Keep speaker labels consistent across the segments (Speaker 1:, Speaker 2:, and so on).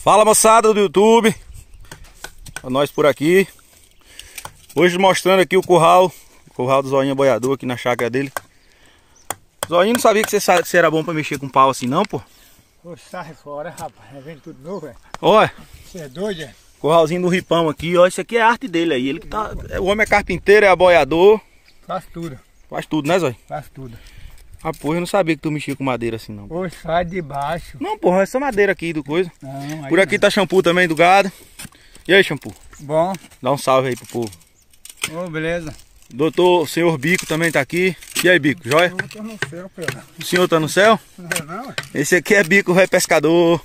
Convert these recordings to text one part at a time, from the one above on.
Speaker 1: Fala, moçada do YouTube, nós por aqui. Hoje mostrando aqui o curral do Zoinho Boiador aqui na chácara dele. Zoinho, não sabia que você era bom pra mexer com pau assim não, pô?
Speaker 2: Pô, sai fora, rapaz, vem tudo novo, velho.
Speaker 1: Olha,
Speaker 2: Você é doido, é?
Speaker 1: curralzinho do Ripão aqui, ó, isso aqui é a arte dele aí. Ele que tá, o homem é carpinteiro, é boiador.
Speaker 2: Faz tudo,
Speaker 1: Faz tudo, né, Zóio?
Speaker 2: faz tudo.
Speaker 1: Ah, porra, eu não sabia que tu mexia com madeira assim não.
Speaker 2: Pô, sai de baixo.
Speaker 1: Não, porra, essa madeira aqui do coisa.
Speaker 2: Não, aí
Speaker 1: Por aqui
Speaker 2: não.
Speaker 1: tá shampoo também do gado. E aí, shampoo?
Speaker 2: Bom,
Speaker 1: Dá um salve aí pro povo.
Speaker 2: ô, beleza.
Speaker 1: Doutor, senhor Bico também tá aqui. E aí, Bico, jóia?
Speaker 2: Eu tô no céu, Pedro.
Speaker 1: O senhor tá no céu?
Speaker 2: Não é não, é?
Speaker 1: Esse aqui é Bico, velho pescador.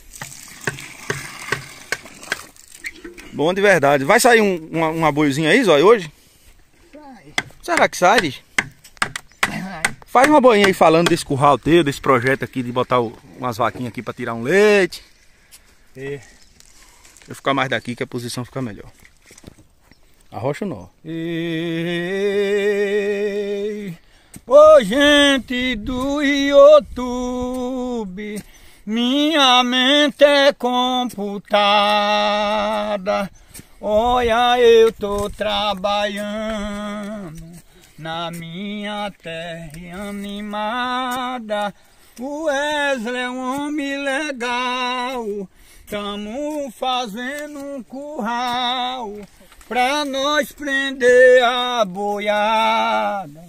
Speaker 1: Bom de verdade. Vai sair um aboiozinho aí, Zóio, hoje?
Speaker 2: Sai.
Speaker 1: Será que sai, bicho? Faz uma boinha aí falando desse curral teu, desse projeto aqui de botar umas vaquinhas aqui pra tirar um leite.
Speaker 2: E...
Speaker 1: Eu ficar mais daqui que a posição fica melhor. Arrocha o nó.
Speaker 2: Ei, ô gente do YouTube, minha mente é computada. Olha, eu tô trabalhando na minha terra animada. O Wesley é um homem legal. Tamo fazendo um curral pra nós prender a boiada.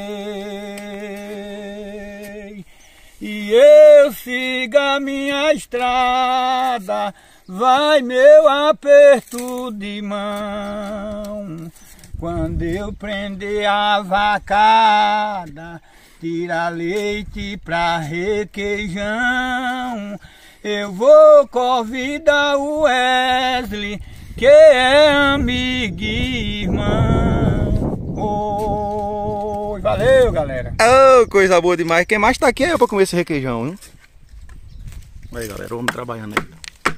Speaker 2: Ei, e eu siga a minha estrada, vai meu aperto de mão. Quando eu prender a vacada, tira leite pra requeijão. Eu vou convidar o Wesley, que é amigo e irmão. Oi, valeu, galera.
Speaker 1: Oh, coisa boa demais. Quem mais tá aqui é eu pra comer esse requeijão, hein? Aí, galera, vamos trabalhando aí.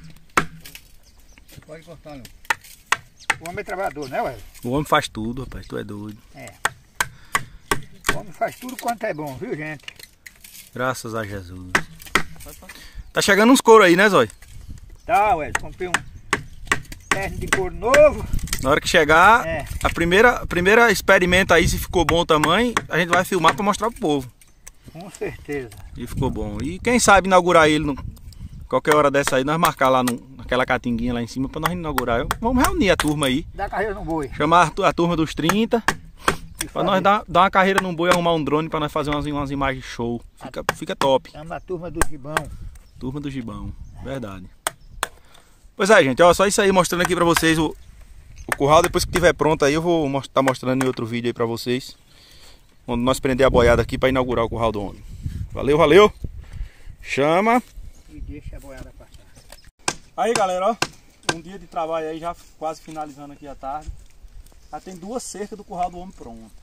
Speaker 2: Pode cortar, não. O homem é trabalhador, né, Wesley?
Speaker 1: O homem faz tudo, rapaz, tu é doido.
Speaker 2: É. O homem faz tudo quanto é bom, viu, gente?
Speaker 1: Graças a Jesus. Tá chegando uns couro aí, né, Zóio?
Speaker 2: Tá, Wesley, comprei um terno de couro novo.
Speaker 1: Na hora que chegar,
Speaker 2: É.
Speaker 1: a primeira experimenta aí se ficou bom o tamanho, a gente vai filmar pra mostrar pro povo.
Speaker 2: Com certeza.
Speaker 1: E ficou bom. E quem sabe inaugurar ele qualquer hora dessa aí, nós marcar lá naquela catinguinha lá em cima pra nós inaugurar. Vamos reunir a turma aí.
Speaker 2: Dá carreira no boi.
Speaker 1: Chamar a turma dos 30. Pra nós dar uma carreira num boi, arrumar um drone pra nós fazer umas imagens show. Fica top.
Speaker 2: Chama a turma do Gibão.
Speaker 1: Turma do Gibão, verdade. Pois é, gente, ó, só isso aí mostrando aqui pra vocês o curral. Depois que tiver pronto aí eu vou estar mostrando em outro vídeo aí pra vocês, onde nós prender a boiada aqui pra inaugurar o curral do homem. Valeu, valeu. Chama.
Speaker 2: E deixa a boiada passar.
Speaker 1: Aí, galera, ó, um dia de trabalho aí, já quase finalizando aqui a tarde. Já tem 2 cercas do curral do homem pronto.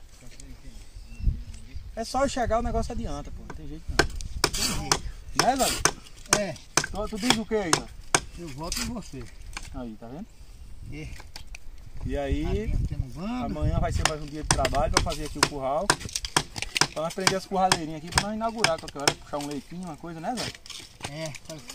Speaker 1: É só eu chegar, o negócio adianta, pô, não tem jeito não. Né, velho?
Speaker 2: É,
Speaker 1: Tu diz o que aí, velho?
Speaker 2: eu volto em você.
Speaker 1: Aí, tá vendo?
Speaker 2: E
Speaker 1: E aí,
Speaker 2: temos bando.
Speaker 1: amanhã vai ser mais um dia de trabalho pra fazer aqui o curral. Pra nós prender as curraleirinhas aqui, pra nós inaugurar qualquer hora, puxar um leitinho, uma coisa, né, velho?
Speaker 2: É,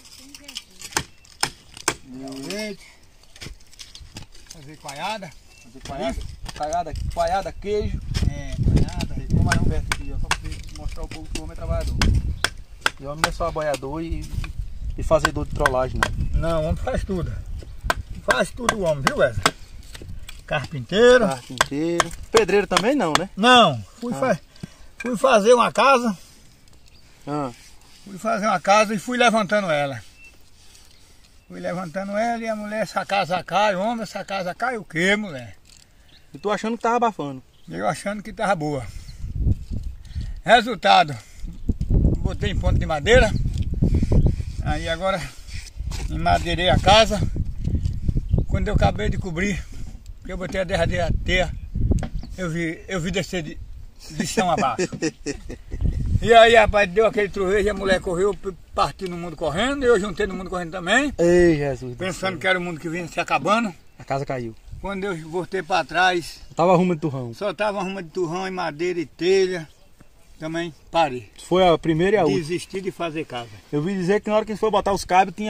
Speaker 2: fazer leite. Fazer coalhada.
Speaker 1: Fazer coalhada, queijo.
Speaker 2: É, coalhada.
Speaker 1: Vou mais um verso aqui, ó, só pra mostrar ao povo que o homem é trabalhador. E o homem não é só boiador e fazedor de trollagem, não.
Speaker 2: Não, o homem faz tudo. Faz tudo o homem, viu, Wesley? Carpinteiro.
Speaker 1: Carpinteiro. Pedreiro também não, né?
Speaker 2: Não, fui fazer uma casa.
Speaker 1: Ah.
Speaker 2: Fui fazer uma casa e fui levantando ela. Fui levantando ela e a mulher, essa casa cai, homem, essa casa cai o quê, mulher?
Speaker 1: E tu achando que tava abafando?
Speaker 2: Eu achando que tava boa. Resultado, botei em ponto de madeira. Aí agora enmadeirei a casa. Quando eu acabei de cobrir, que eu botei a derradeira teia, eu vi descer de chão abaixo. E aí, rapaz, deu aquele trovejo, a mulher correu, partiu no mundo correndo, eu juntei no mundo correndo também.
Speaker 1: Ei, Jesus.
Speaker 2: Pensando que era o mundo que vinha se acabando.
Speaker 1: A casa caiu.
Speaker 2: Quando eu voltei para trás,
Speaker 1: Tava arruma de turrão.
Speaker 2: só tava arruma de turrão e madeira e telha. Também parei.
Speaker 1: Foi a primeira e a última.
Speaker 2: Desisti de fazer casa.
Speaker 1: Eu vi dizer que na hora que foi botar os cabos, tinha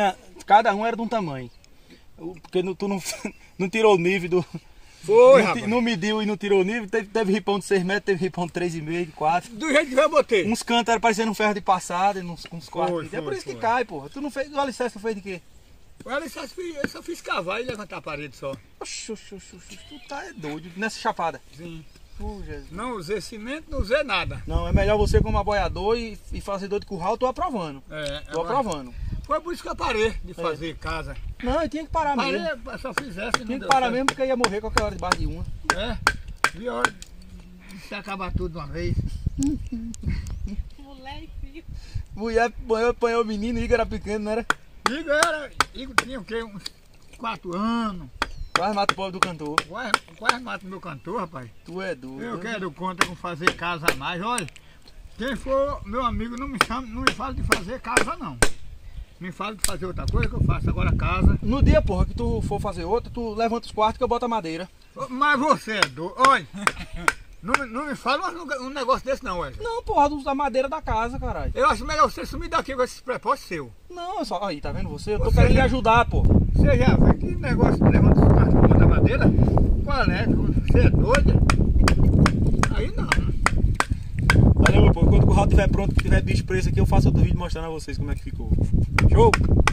Speaker 1: cada um era de um tamanho. Porque tu não, não tirou o nível do...
Speaker 2: Foi,
Speaker 1: não,
Speaker 2: rapaz.
Speaker 1: não mediu e não tirou o nível. Teve ripão de 6 metros, teve ripão de 3,5, de 4.
Speaker 2: Do jeito que eu botei.
Speaker 1: Uns cantos era parecendo um ferro de passada, uns quartos.
Speaker 2: Foi,
Speaker 1: É por isso que
Speaker 2: foi.
Speaker 1: cai, porra. Tu não fez... O alicerce tu fez de quê?
Speaker 2: Olha, eu só fiz cavar e levantar a parede só.
Speaker 1: Oxi, tu tá doido. Nessa chapada.
Speaker 2: Sim.
Speaker 1: Jesus.
Speaker 2: Não usei cimento, não usei nada.
Speaker 1: Não, é melhor você como aboiador e fazedor de curral, eu tô aprovando. Tô
Speaker 2: agora-
Speaker 1: aprovando.
Speaker 2: Foi por isso que eu parei de fazer casa.
Speaker 1: Não, eu tinha que parar
Speaker 2: Parei,
Speaker 1: mesmo.
Speaker 2: só fiz essa e não
Speaker 1: Tinha que
Speaker 2: deu
Speaker 1: parar
Speaker 2: certo.
Speaker 1: mesmo porque eu ia morrer qualquer hora debaixo de uma.
Speaker 2: É, vi a hora de se acabar tudo de uma vez.
Speaker 3: Mulher e filho.
Speaker 1: Mulher apanhou o menino, Igor era pequeno, não era?
Speaker 2: Igor tinha o quê? Uns 4 anos.
Speaker 1: Quase mata o pobre do cantor.
Speaker 2: Quase mato meu cantor, rapaz.
Speaker 1: Tu é doido.
Speaker 2: Eu quero conta com fazer casa a mais. Olha, quem for meu amigo não me chama, não me fala de fazer casa não. Me fala de fazer outra coisa que eu faço. Agora casa.
Speaker 1: No dia, porra, que tu for fazer outra, tu levanta os quartos que eu boto a madeira.
Speaker 2: Mas você é doido. Olha, não me fala um negócio desse não, Wesley.
Speaker 1: Não, porra, da madeira da casa, caralho.
Speaker 2: Eu acho melhor você sumir daqui com esses prepósitos seus.
Speaker 1: Não, é só. Aí, tá vendo você? Eu tô
Speaker 2: Você
Speaker 1: querendo lhe
Speaker 2: já-
Speaker 1: ajudar, porra.
Speaker 2: Você já vê que negócio de levanta os quartos com da madeira? Qual é? Você é doido? Aí não.
Speaker 1: Valeu, meu povo. Quando o curral estiver pronto, que tiver bicho preso aqui, eu faço outro vídeo mostrando a vocês como é que ficou. Show!